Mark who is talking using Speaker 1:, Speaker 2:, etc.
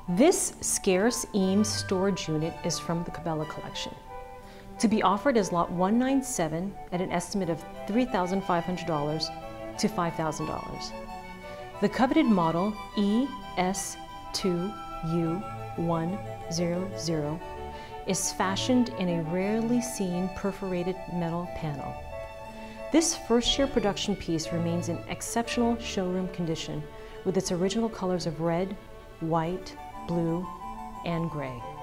Speaker 1: This scarce Eames Storage Unit is from the Cabela collection, to be offered as Lot 197 at an estimate of $3,500 to $5,000. The coveted model ES2U100 is fashioned in a rarely seen perforated metal panel. This first-year production piece remains in exceptional showroom condition with its original colors of red, white, blue, and gray.